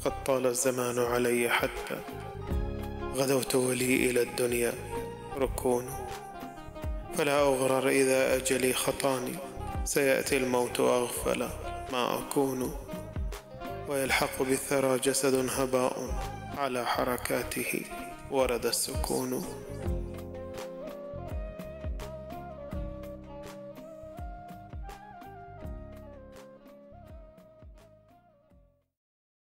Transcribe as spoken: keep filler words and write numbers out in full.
قد طال الزمان علي حتى غدوت ولي إلى الدنيا ركون. فلا أغرر إذا أجلي خطاني، سيأتي الموت أغفل ما أكون. ويلحق بالثرى جسد هباء، على حركاته ورد السكون.